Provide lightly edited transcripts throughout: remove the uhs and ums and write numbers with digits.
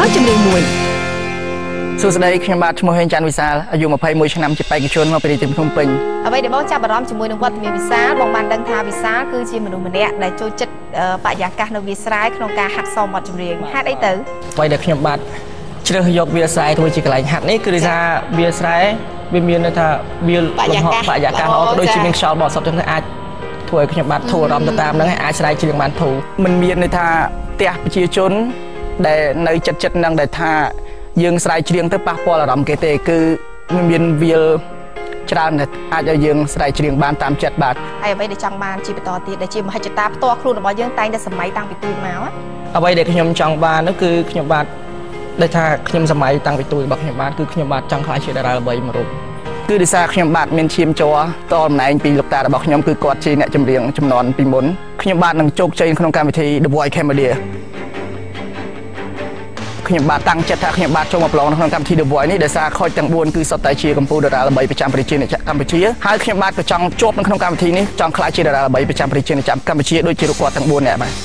តចម្រៀងមួយសួស្តីខ្ញុំបាទឈ្មោះហេងច័ន្ទវិសាលអាយុ21ឆ្នាំជាបេក្ខជនមកពីរាជធានីភ្នំពេញអ្វីដែលបងចាប់អារម្មណ៍ជាមួយនឹងវត្តមានវិសាលបងបានដឹងថាវិសាលគឺជាមនុស្សម្នាក់ដែលចូលចិត្តបរិយាកាសនៅវាលស្រែក្នុងការហាត់សមបទចម្រៀងហេតុអីទៅអ្វីដែលខ្ញុំបាទជ្រើសយកវាលស្រែធ្វើជាកន្លែងហាត់នេះគឺថាវាលស្រែវាមានន័យថាវាលបរិយាកាសល្អក៏ដូចជាមានខ្យល់បរិសុទ្ធចឹងទៅអាចធ្វើឲ្យខ្ញុំបាទធូរអារម្មណ៍ទៅតាមហ្នឹងអាចស្រែកច្រៀងបានធូរមិនមានន័យថាផ្ទះប្រជាជនដែលនៅចិត្តហ្នឹងដែលថាយើងស្រែកច្រៀងទៅប៉ះពាល់អារម្មណ៍គេទេគឺមានវាលច្រើនដែលអាចឲ្យយើងស្រែកច្រៀងបានតាមចិត្តបាទហើយអ្វីដែលចង់បានជាបន្តទៀតដែលជាមហិច្ឆតាផ្ទាល់ខ្លួនរបស់យើងតែងតែសម័យតាំងពីទូចមកអ្វីដែលខ្ញុំចង់បាននោះគឺខ្ញុំបាទដែលថាខ្ញុំសម័យតាំងពីទូចរបស់ខ្ញុំបាទគឺខ្ញុំបាទចង់ខ្លាចជាតារាល្បីមួយរូបគឺដោយសារខ្ញុំបាទមានឈាមជ័រតតំណែងពីលោកតារបស់ខ្ញុំគឺគាត់ជាអ្នកចម្រៀងចំនួនពីមុនខ្ញុំបាទនឹងជោគជ័យក្នុងកម្មវិធី The Voice Cambodiaខ្ញុំបាទតាំងចិត្តថាខ្ញុំបាទចូលមកប្រឡងក្នុងកម្មវិធី The Voice នេះដោយសារខូចទាំង4គឺសុទ្ធតែជាកម្ពុជាតារាល្បីប្រចាំប្រជាជាតិកម្ពុជាហើយខ្ញុំបាទក៏ចង់ជាប់នៅក្នុងកម្មវិធីនេះចង់ខ្លាចជាតារាល្បីប្រចាំប្រជាជាតិកម្ពុជាដូចជាគាត់ទាំង4នាក់បាទ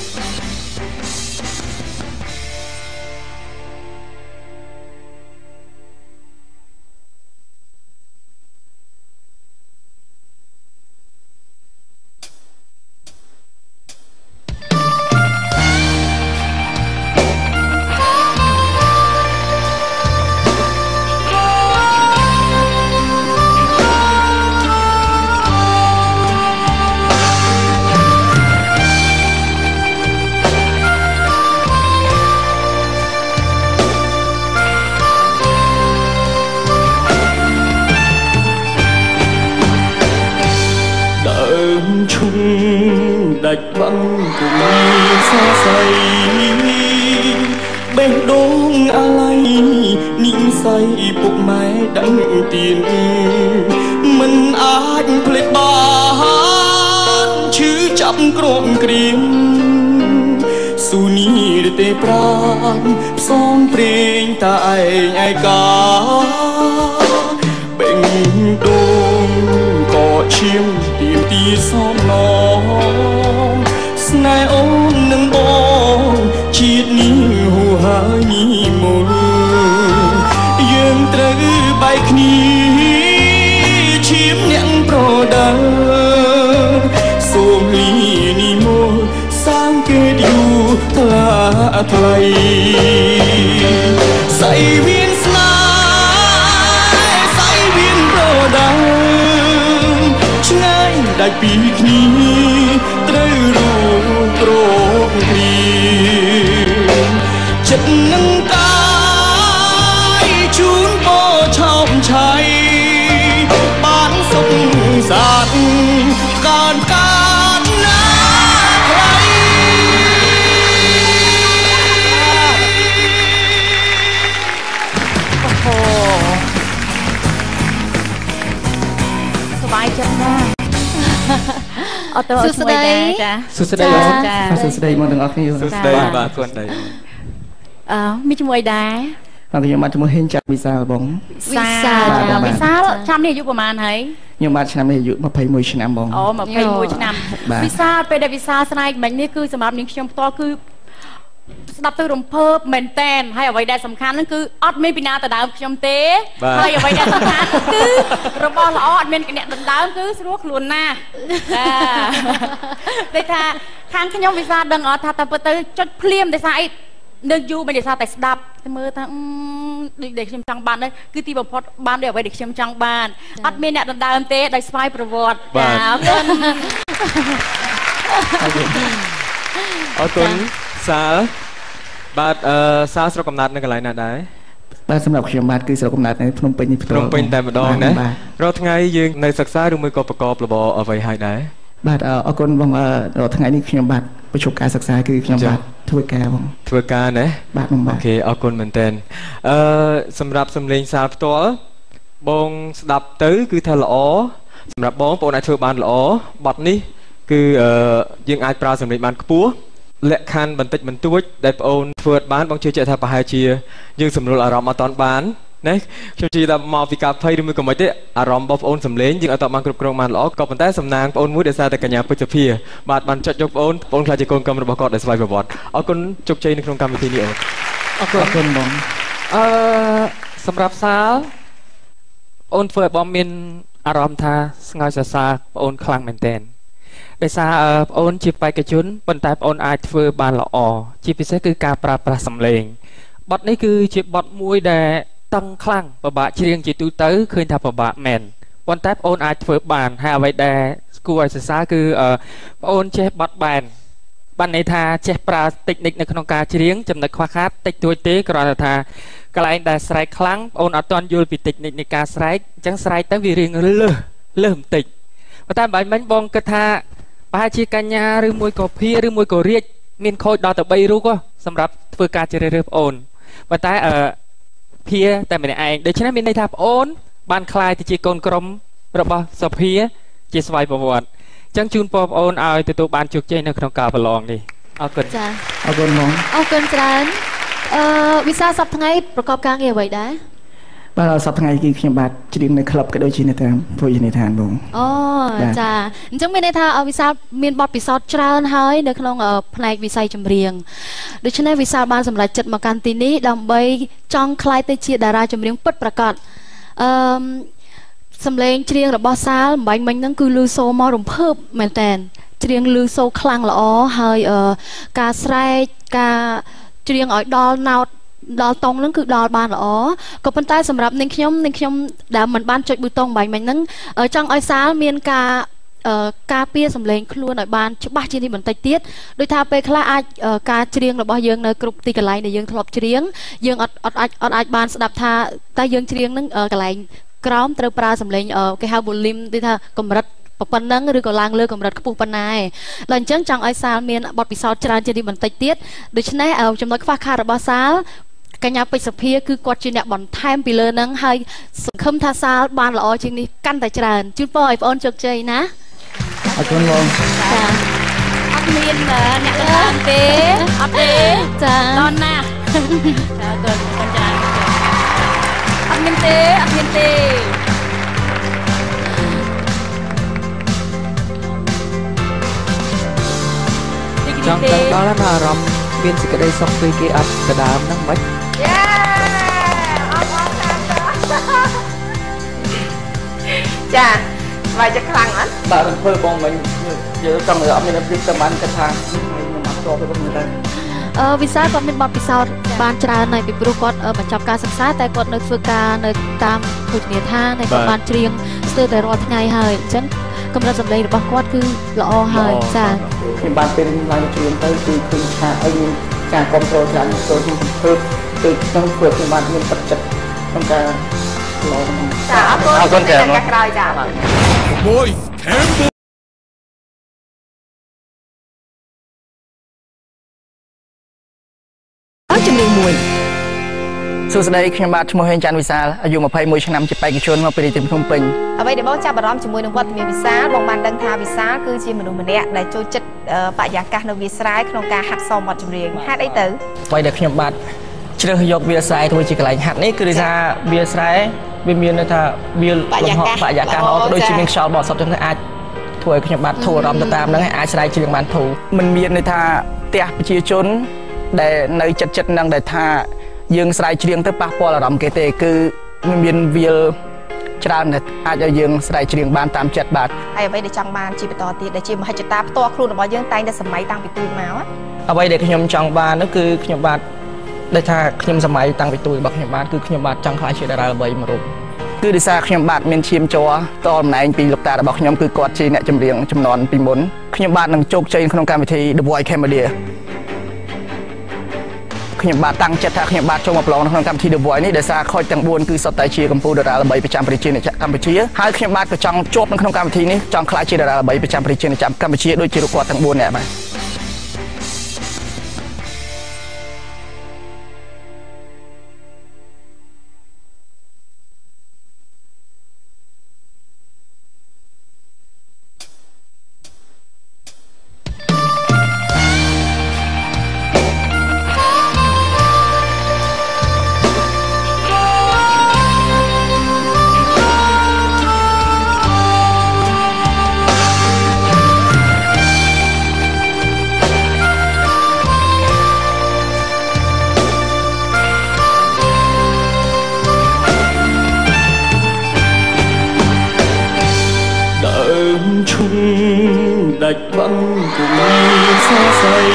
ដាច់បាំងពុំមានសរសៃបេះដូងអាឡ័យនិស័យពុកម៉ែដឹងទៀនមិនអាចភ្លេចបានឈឺចាប់ក្រំក្រៀមស៊ូនីរទេប្រាំផ្សងព្រេងតាឯងឯកាបេះដូងក៏ឈាមទៀមទីសំឡងស្នេហ៍អូននឹងបងជាតិនេះហួហើយនេះមកយើងត្រូវបែកគ្នាឈាមអ្នកប្រដើសូមលីនេះមកសាងគេយូរថ្លាថ្លៃសៃវៀនស្នេហ៍សៃវៀនប្រដើឆ្ងាយដាច់ពីគ្នាត្រូវរួមព្រមគ្នាចិត្តនឹងកាយជូនបោឆោមឆៃបានសុខសាន្តកានណាថ្លៃអូហូសប្បាយចិត្តណាស់អត់ទៅអត់ជួយដែរចាសួស្តីចាសួស្តីមកទាំងអស់គ្នាសួស្តីបាទសួស្តីមានជាមួយដែរបាទខ្ញុំបាទជាមួយហេងចាត់វិសាលបងវិសាលឆ្នាំនេះអាយុប្រហែលហើយខ្ញុំបាទឆ្នាំនេះអាយុ21ឆ្នាំបងអូ21ឆ្នាំវិសាលពេលដែលវិសាលស្នែកមិញនេះគឺសម្រាប់នាងខ្ញុំផ្ទាល់គឺស្ដាប់ទៅរំភើបមែនតែនហើយអ្វីដែលសំខាន់ហ្នឹងគឺអត់មានពីណាដណ្ដើមខ្ញុំទេហើយអ្វីដែលសំខាន់គឺរបស់ល្អអត់មានអ្នកដណ្ដើមគឺស្រួលខ្លួនណាស់ចាដូចថាខាងខ្ញុំវិសាលដឹងអត់ថាតើពិតទៅចុចភ្លាមដោយសារអីនៅយូរមិនដោយសារតែស្ដាប់តែមើលថាដូចដែលខ្ញុំចង់បានហ្នឹងគឺទីបំផុតបានដូចអ្វីដែលខ្ញុំចង់បានអត់មានអ្នកដណ្ដើមទេដោយស្វ័យប្រវត្តិចាអរគុណអរគុណសាលបាទសាលស្រុកកំណើតនៅកន្លែងណាដែរបាទសម្រាប់ខ្ញុំបាទគឺស្រុកកំណើតនៅភ្នំពេញនេះភ្នំពេញតែម្ដងណារាល់ថ្ងៃយើងនៅសិក្សាឬមួយក៏ប្រកបរបរអ្វីហើយដែរបាទអរគុណបងរាល់ថ្ងៃនេះខ្ញុំបាទប្រជុំការសិក្សាគឺខ្ញុំបាទធ្វើការបងធ្វើការណាបាទបងបាទអូខេអរគុណមែនតើសម្រាប់សំឡេងសាលផ្ទាល់បងស្ដាប់ទៅគឺថាល្អសម្រាប់បងប្អូនអាចធ្វើបានល្អបទនេះគឺយើងអាចប្រើសំឡេងបានខ្ពស់លក្ខខណ្ឌបន្តិចបន្តួចដែលបងអូនធ្វើបានបងជឿជាក់ថាប្រហែលជាយើងសម្រួលអារម្មណ៍អត់តាន់បានណាខ្ញុំជឿថាមកពីការភ័យឬមួយក៏មិនទេអារម្មណ៍របស់បងអូនសម្លេងយើងអត់តបានគ្រប់គ្រងបានល្អក៏ប៉ុន្តែសំណាងបងអូនមួយដែលសារតែកញ្ញាពុទ្ធភាបាទបានចុចយកបងអូនខ្លាចជាកូនកំរបស់គាត់ដែលស្វ័យប្រវត្តិអរគុណជោគជ័យនៅក្នុងកម្មវិធីនេះអូនអរគុណបងសម្រាប់សាលអូនធ្វើឲ្យបងមានអារម្មណ៍ថាស្ងើចសរសើរបងអូនខ្លាំងមែនទែនដោយសារបងអូនជាបេក្ខជនប៉ុន្តែបងអូនអាចធ្វើបានល្អជាពិសេសគឺការប្រើប្រាស់សំឡេងបទនេះគឺជាបទមួយដែលតឹងខ្លាំងពិបាកច្រៀងជាទូទៅឃើញថាពិបាកមែនប៉ុន្តែបងអូនអាចធ្វើបានហើយអ្វីដែលគួរឲ្យសរសើរគឺបងអូនចេះបត់បែនបានន័យថាចេះប្រើតិចនិកនៅក្នុងការច្រៀងចំណុចខ្វះខាតតិចតួចទេគ្រាន់តែថាកន្លែងដែលស្រែកខ្លាំងបងអូនអត់ទាន់យល់ពីតិចនិកនៃការស្រែកអញ្ចឹងស្រែកទៅវារៀងលើសបន្តិចប៉ុន្តែបាញ់មិញបងគិតថាប្រហែលជាកញ្ញាឬមួយក៏ភាឬមួយក៏រាជមានខូចដល់ទៅ3រូបសម្រាប់ធ្វើការជ្រើសរើសបងអូនប៉ុន្តែភាតែម្នាក់ឯងដូច្នេះមានន័យថាបងអូនបានក្លាយទៅជាកូនក្រុមរបស់សភាជាស្វ័យប្រវត្តិចឹងជូនពរបងអូនឲ្យទទួលបានជោគជ័យនៅក្នុងការប្រឡងនេះអរគុណចាអរគុណហ្មងអរគុណច្រើនវិសាសប្តាហ៍ថ្ងៃប្រកបការងារអ្វីដែរបាទសប្តាហ៍ថ្ងៃគឺខ្ញុំបាទច្រៀងនៅក្លឹបក៏ដូចជានៅតាមភោជនីយដ្ឋានបងអូចាអញ្ចឹងមានន័យថាវិសាលមានបទពិសោធន៍ច្រើនហើយនៅក្នុងផ្នែកវិស័យចម្រៀងដូច្នេះវិសាលបានសម្រេចចិត្តមកកាន់ទីនេះដើម្បីចង់ក្លាយទៅជាតារាចម្រៀងពិតប្រាកដសំឡេងច្រៀងរបស់សាលបាញ់មិញហ្នឹងគឺលឺសូមករំភើបមែនតើច្រៀងលឺសូខ្លាំងល្អហើយការស្រែកការច្រៀងឲ្យដល់ណោតដល់តង់ហ្នឹងគឺដល់បានល្អក៏ប៉ុន្តែសម្រាប់នាងខ្ញុំដែលមិនបានចុចប៊ូតុងបាញ់មិញហ្នឹងចង់ឲ្យសាលមានការពារសំឡេងខ្លួនឲ្យបានច្បាស់ជាងនេះបន្តិចទៀតដោយថាពេលខ្លះអាចការច្រៀងរបស់យើងនៅគ្រប់ទីកន្លែងដែលយើងធ្លាប់ច្រៀងយើងអត់អាចបានស្ដាប់ថាតែយើងច្រៀងហ្នឹងកន្លែងក្រោមត្រូវប្រើសំឡេងគេហៅ volume ដូចថាកម្រិតប៉ុណ្ណឹងឬក៏ឡើងលើកម្រិតខ្ពស់ប៉ុណ្ណាឯងដល់អញ្ចឹងចង់ឲ្យសាលមានបទពិសោធន៍ច្រើនជាងនេះបន្តិចទៀតដូច្នេះចំណុចខ្វះខាតរបស់សាលកញ្ញាពេជ្រសុភាគឺគាត់ជាអ្នកបន្ថែមពីលើហ្នឹងហើយសង្ឃឹមថាសាលបានល្អជាងនេះកាន់តែច្រើនជូនពរឲ្យបងអូនជោគជ័យណាអរគុណបងចាអត់មានអ្នកកណ្ដាលទេអត់ទេចាដល់ណាចាអរគុណច្រើនអត់មានទេចង់ដឹងដល់ថាអារម្មណ៍មានសេចក្តីសុខពេលគេអត់ដដើមហ្នឹងមិនចាស្វាយចិត្តខ្លាំងអត់បាទរំភើបបងមិញយើងចង់អត់មានភាពតែបានគិតថាខ្ញុំអត់ស្គាល់ទៅមើលទៅវិសាលគាត់មានបទពិសោធន៍បានច្រើនហើយពីព្រោះគាត់បញ្ចប់ការសិក្សាតែគាត់នៅធ្វើការនៅតាមភោជនីយដ្ឋានហើយគាត់បានច្រៀងស្ទើរតែរាល់ថ្ងៃហើយអញ្ចឹងកម្រិតសម្លេងរបស់គាត់គឺល្អហើយចាខ្ញុំបានពេលឡើងច្រៀងទៅគឺឃើញថាឲ្យមានការគ្រប់គ្រងច្រើនចូលក្នុងអំពើគឺក្នុងធ្វើខ្ញុំបានមានទឹកចិត្តក្នុងការឡងចាអរគុណតែការក្រោយចាមួយខេមជំនាញមួយសួស្តីខ្ញុំបាទឈ្មោះហេងច័ន្ទវិសាលអាយុ21ឆ្នាំជាបេក្ខជនមកពីរាជធានីភ្នំពេញអ្វីដែលបងចាប់អារម្មណ៍ជាមួយនឹងវត្តមានវិសាលបងបានដឹងថាវិសាលគឺជាមនុស្សម្នាក់ដែលចូលចិត្តបរិយាកាសនៅវាលស្រែក្នុងការហាត់សមបទចម្រៀងហេតុអីទៅអ្វីដែលខ្ញុំបាទជ្រើសយកវាលស្រែធ្វើជាកន្លែងហាត់នេះគឺដោយសារវាលស្រែវាមានន័យថាវាលលំហបរិយាកាសល្អក៏ដូចជាមានខ្យល់បរិសុទ្ធចឹងអាចធ្វើឲ្យខ្ញុំបាទធូរអារម្មណ៍ទៅតាមហ្នឹងអាចស្រែកច្រៀងបានធូរមិនមានន័យថាផ្ទះប្រជាជនដែលនៅចិត្តហ្នឹងដែលថាយើងស្រែកច្រៀងទៅប៉ះពាល់អារម្មណ៍គេទេគឺមានវាលច្រើនដែលអាចឲ្យយើងស្រែកច្រៀងបានតាមចិត្តបាទហើយអ្វីដែលចង់បានជាបន្តទៀតដែលជាមហិច្ឆតាផ្ទាល់ខ្លួនរបស់យើងតែងតែសម័យតាំងពីទូចមកអ្វីដែលខ្ញុំចង់បាននោះគឺខ្ញុំបាទដែលថាខ្ញុំសម័យតាំងពីទូចរបស់ខ្ញុំបាទគឺខ្ញុំបាទចង់ខ្លាចជាតារាល្បីមួយរូបគឺដោយសារខ្ញុំបាទមានឈាមជ័រតតំណែងពីលោកតារបស់ខ្ញុំគឺគាត់ជាអ្នកចម្រៀងចំនួនពីមុនខ្ញុំបាទនឹងជោគជ័យក្នុងកម្មវិធី The Voice Cambodiaខ្ញុំបាទតាំងចិត្តថាខ្ញុំបាទចូលមកប្រឡងក្នុងកម្មវិធី The Voice នេះដោយសារខូចទាំង4គឺសុទ្ធតែជាកម្ពុជាតារាល្បីប្រចាំប្រជាជាតិកម្ពុជាហើយខ្ញុំបាទក៏ចង់ជាប់នៅក្នុងកម្មវិធីនេះចង់ក្លាយជាតារាល្បីប្រចាំប្រជាជាតិកម្ពុជាដូចជាលោកគាត់ទាំង4នាក់បាទ chung đạch băng cùng đi xa xay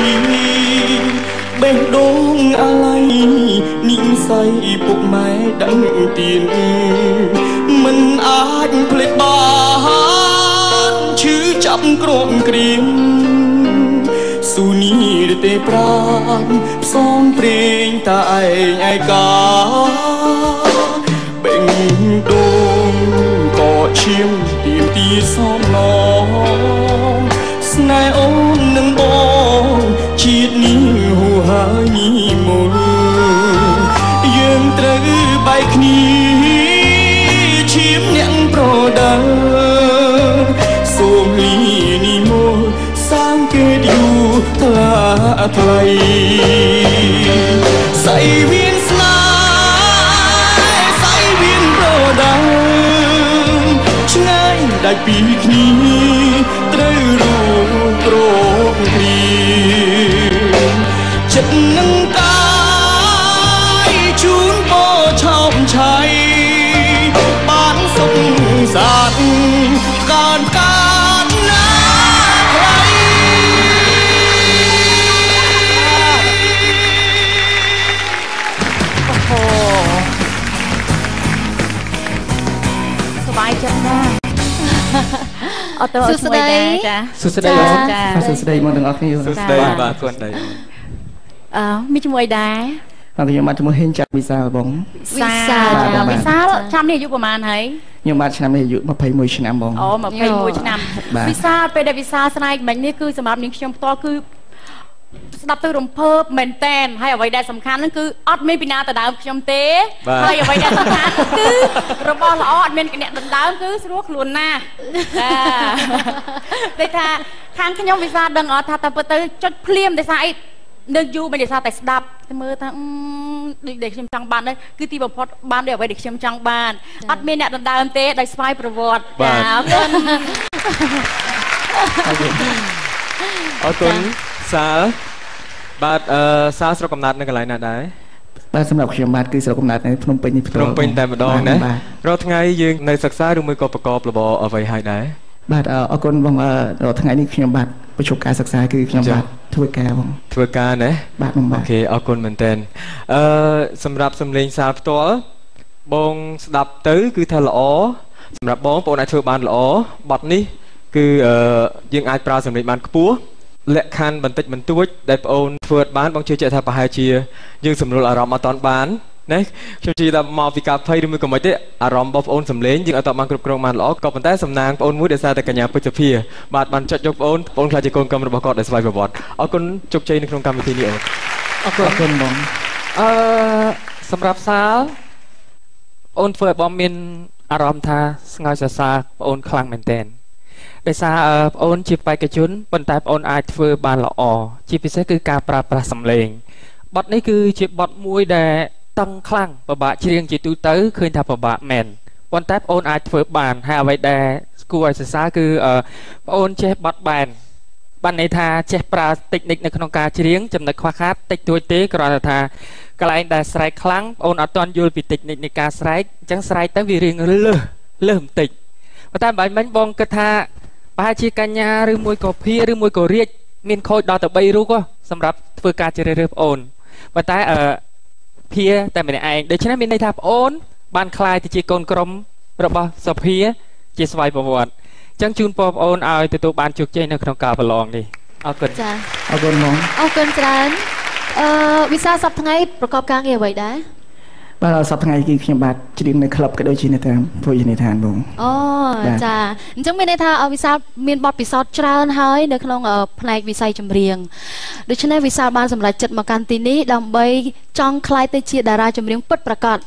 bên đống alay nín say bục mái đắng tiền mình ai plei bán chứ chắp crom krim su ni tê pran song preng tại ai cả bên đống có chim tìm tí xóm nó snai ôn nâng bóng chiết ní hù hai ní mồ dương trơ bài khní chim nhãn pro đơ xôm ly ní mồ sang kê điu thla thay say viên snai say viên pro đơ ngay đại bị khní trơ ru pro chất nâng tay chún bó trong cháy bán sông giạt càn cát nát lấy สบายจังนะเอาตัวช่วยได้จ้ะสุดสดายสุดสดายมองถึงออกนี่สุดสดายบ้าส่วนใดมีช่วยได้ตอนที่ยังมาจะมาเห็นจากวิสาบงวิสาชามนี่อายุประมาณไหนยังมาชามนี่อายุมาเพย์มวยชนะบงอ๋อมาเพย์มวยชนะวิสาเป็นแต่วิสาสไนแบบนี้คือสำหรับนิ่งเชียงต่อคือสำหรับตัวรวมเพิ่มเมนเทนให้เอาไว้ได้สำคัญนั่นคืออดไม่ปีนาแต่ดาวเชียงเต้ให้เอาไว้ได้สำคัญคือระบบละอดเมนกันเนี่ยดาวคือรู้ขลุ่นหน้าได้ท่าทางขยมวิสาดังอ๋อท่าแต่เปิดจุดเพลียมได้ใส่นึกยูเป็นเด็กสาวแต่ดับมือทางเด็กเชียงจังบ้านนั่นคือที่แบบพอบ้านเดี๋ยวไปเด็กเชียงจังบ้านอัดเมนเนี่ยดาวเต้ได้สไปประวัติเอาตุนสาบาดสาสระกำนัดในกันไรน่ะได้บ้านสำหรับเชียงบาดคือสระกำนัดในพนมเปญพนมเปญแต่มาดองนะเราทั้งไงยืนในศึกษาดูมือกประกอบระบเอาไว้ให้ได้บาดเอาคนบอกว่าเราทั้งไงนี่เชียงบาดประสบการณ์ศึกษาคือเชียงบาดทั่วการทั่วการนะบาดโอเคเอาคนเหมือนเต้นสำหรับสำเร็จสาตัวบงสดับตื้อคือเธอละอ๋อสำหรับบงปนไอเธอบานละอ๋อบทนี้คือยังไอปลาสำเร็จบานกปัวและคันบันติมันตัวได้ปนเฟิร์ดบ้านบางเชื่อใจทำปะหายเชียยังสำรวจอารมณ์มาตอนบ้านนะช่วงที่เรามาฟิกาไพ่ดูมือกับมันเตะอารมณ์บอฟโอนสำเร็จยังเอาต่อมากรุบกรองมันล้อก็ปันแต่สำนางปนมุดเดซ่าแต่กัญญาพุทธเพียบาดบันจัดยกปนคลายจากกลกรรมระบบกอดได้สบายบอดเอาคนจกใจในโครงการวิธีนี้เอาคนบองสำหรับสาวปนเฟิร์ดบอมมินอารมณ์ท่าสงายซาปนคลังเหมือนเต้นได้ซาโอนจีบไปกระชุนบนแต่โอนไอเฟอร์บานละอจีพิเศษคือการปราบสำเร็จบทนี้คือจีบบทมวยได้ตั้งคลั่งประบะเชียงจีตูเตอร์เคยทำประบะแมนบนแต่โอนไอเฟอร์บานให้เอาไว้ได้กูไอซาคือโอนเชฟบทแบนบันในทาเชฟปราเทคนิคในขนมกาเชียงจำนวนควาคัดติดตัวเตะกรณีทากลายได้สไลด์คลั่งโอนอัตตอนยูปิเทคนิคในการสไลด์จังสไลด์ตั้งวิริงเริ่มติดแต่ใบมันบองกระทาปาชีกัญญาหรือมวยกอพีหรือมวยกอเรียกมีนโคดดาวแต่ใบรู้ก็สำหรับฝึกการเจริญโอนแต่เพียแต่ไม่ได้ไอเดี๋ยวฉะนั้นมีในทับโอนบานคลายที่จีโกนกรมระบสเพียจีสไวประวัติจังจูนปอบโอนเอาตัวบานจุกใจในขนมกาบลองดิเอาเกินเอาเกินมองเอาเกินจานวิชาสับทั้งไงประกอบการเกี่ยวไว้ได้บ้านเราสับทั้งไงกี่ขยมบาดจะดึงในคลับก็โดยชีในทางพูดในทางบงอ๋อจ้าจังไม่ในทางเอาวิชาเมียนบอดปิดซอดจานหายในขนมพนัยวิสัยจำเรียงโดยเฉพาะวิชาบ้านสำหรับจัดมาการตีนี้ดำใบจ้องคลายเตชีดาราจำเรียงปิดประกาศ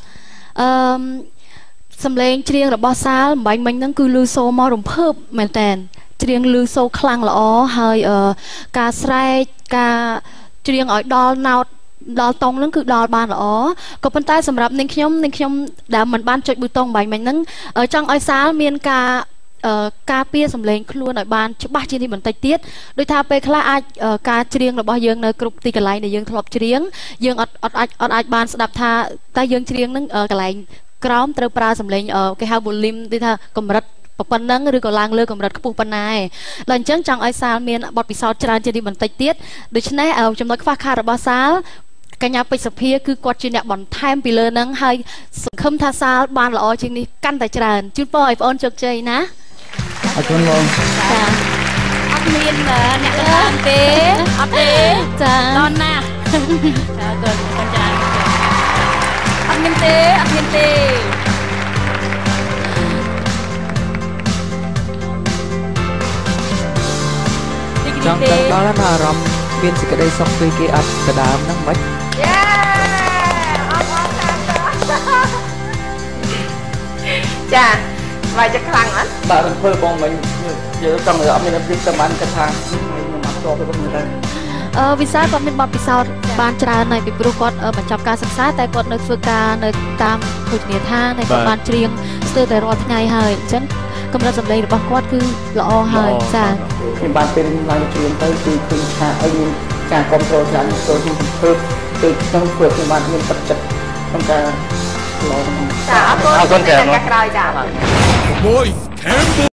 สำเร็จเชียงระบอซาใบมันนั่งคือลูโซมอรุมเพิ่มเหมือนแต่เชียงลูโซคลังละอ๋อหายการใส่การเชียงอ้อยดอลนาวดอลตรงนั่นคือดอลบานละอ๋อก็เป็นใต้สำหรับในขยมดามันบ้านจุดบุตรงใบมันนั่งจังอ้อยซาเมียนการเปียสำเร็จครัวหน่อยบานชุบบ้าจีนี่เหมือนไตเตี้ยโดยทาไปคลาการเชียงระบอยังในกรุบตีกันไรในยังถลบเชียงยังอดบานสดับทาตายังเชียงนั่งกันไรกร้อมเตอปลาสำเร็จcái hao bùn limที่ท่ากำรัดប៉ុណ្ណឹងឬក៏ឡើងលើកម្រិតខ្ពស់ប៉ុណ្ណាដល់អញ្ចឹងចង់ឲ្យសាលមានបទពិសោធន៍ច្រើនជាងនេះបន្តិចទៀតដូច្នេះចំណុចខ្វះខាតរបស់សាលកញ្ញាពេជ្រសុភាគឺគាត់ជាអ្នកបន្ថែមពីលើហ្នឹងហើយសង្ឃឹមថាសាលបានល្អជាងនេះកាន់តែច្រើនជូនពរឲ្យបងអូនជោគជ័យណាអរគុណបងចាអត់មានអ្នកកណ្ដាលទេអត់ទេចាដល់ណាអរគុណបងចាអត់មានទេអត់មានទេចង់ដឹងដល់ណាអារម្មណ៍មានសេចក្តីសុខពីគេអត់ដដើមហ្នឹងមិនយេអរគុណចាស្វាយចិត្តខ្លាំងអត់បាទរំភើបបងមិញយើងចង់ឲ្យអត់មានអភិបបានគាត់ថាខ្ញុំអត់ស្គាល់ទៅបងទៅវិសាលគាត់មានបទពិសោធន៍បានច្រើនហើយពីព្រោះគាត់បញ្ចប់ការសិក្សាតែគាត់នៅធ្វើការនៅតាមភោជនីយដ្ឋានហើយគាត់បានច្រៀងស្ទើរតែរាល់ថ្ងៃហើយអញ្ចឹងកម្រិតសម្លេងរបស់គាត់គឺល្អហើយចាខ្ញុំបានពេលឡើងច្រៀងទៅគឺឃើញថាឲ្យមានការគ្រប់គ្រងច្រើនចូលក្នុងសង្ឃឹមគឺក្នុងធ្វើខ្ញុំបានមានទឹកចិត្តក្នុងការឡងចាអរគុណចាការក្រោយចាមួយខេម